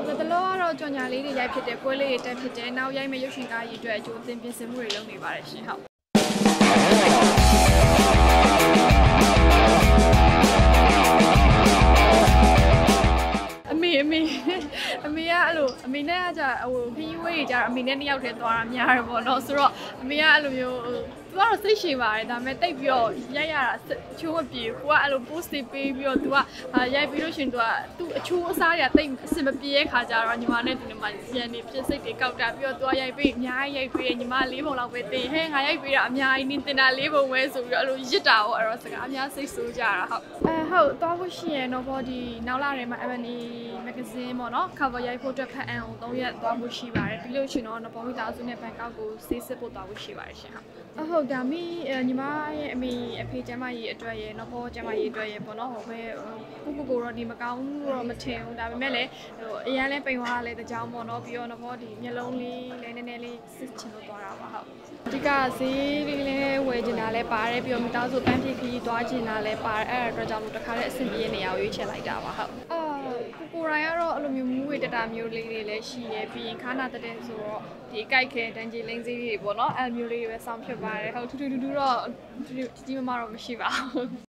တလောကတော့ကြော်ညာလေးတွေရိုက်ဖြစ်တယ်ပွဲလေးတွေတက်ဖြစ်တယ်နောက်ရိုက်မဲ့ရုပ်ရှင်ကားကြီးအတွက်အကျိုးအသင်ပြင်ဆင်မှုတွေလုပ်နေပါတယ်ရှင်ဟုတ်အမေကအဲ့လိုအမေနဲ့ကကြာဟိုခီးဝေးကြီးကြာအမေနဲ့နှစ်ယောက်တည်းသွားတာများတယ်ပေါ့နော်ဆိုတော့အမေကအဲ့လိုမျိုးသူကတော့စိတ်ရှည်ပါတယ်ဒါပေမဲ့တိတ်ပြီးတော့ရိုက်ရတာချိုးမပြေဘူးကိုကအဲ့လို post တွေပေးပြီးတော့ तू ကရိုက်ပြီးလို့ရှင် तू ကသူ့အချိုးအစားတွေကတိတ်အစင်မပြေတဲ့ခါကျတော့ညီမနဲ့ဒီနေ့မှရန်နေဖြစ်စိတ်တွေကောက်တာပြီးတော့ तू ကရိုက်ပြီးအများကြီးရိုက်ပြီးညီမ၄ပုံလောက်ပဲတင်ဟဲ့ငါရိုက်ပြီးတာအများကြီးနင်းတင်တာ၄ပုံပဲဆိုပြီးတော့အဲ့လိုရစ်တာပေါ့အဲ့တော့စကားအများစိတ်ဆိုးကြတာဟုတ်သွားဖို့ရှိရင်တော့ body နောက်လာထဲမှာ Ebony magazine ပေါ့နော် cover ရိုက်ဖို့အတွက်ဖတ်အံကို3ရက်သွားဖို့ရှိပါတယ်ပြီးလို့ရှင်တော့ပေါ်မိသားစုနဲ့ဘန်ကောက်ကိုဆေးစစ်ဖို့သွားဖို့ရှိပါတယ်ရှင်ဟုတ်ဒါမိညီမရဲ့အမေအဖေကျမကြီးအတွက်ရယ်နော်ဘောကျမကြီးအတွက်ရယ်ပေါ့နော်ဟိုပဲကိုတော့ဒီမကောင်းတော့မထင်ဘူးဒါပေမဲ့လည်းဟိုအရန်လဲပိန်သွားလဲတကြောင်ပေါ့နော်ပြီးတော့နော်ဘောဒီမျက်လုံးလေးလည်းနည်းနည်းလေးစစ်ချင်လို့သွားတာပါဟုတ်အဓိကဈေးလေးလည်းဝယ်ချင်တာလည်းပါတယ်ပြီးတော့မိသားစုပန်းပြေခီးသွားချင်တာလည်းပါတယ်အဲ့ဒါအတွက်ကြောင့်လို့တခါတည်းအဆင်ပြေနေရရွေးချယ်လိုက်တာပါဟုတ်ကိုရိုင်းကတော့အဲ့လိုမျိုးမူးဝေတတာမျိုးလေးတွေလည်းရှိရပြီးရင်ခါနာတဲ့ဆိုတော့ဒီကြိုက်ခဲတန်းကြီးလင်းစည်းတွေပေါ့နော်အဲ့မျိုးလေးတွေပဲစောင့်ဖြစ်ပါတယ်ဟုတ်ထူးထူးတော့ကြီးမမတော့မရှိပါဘူး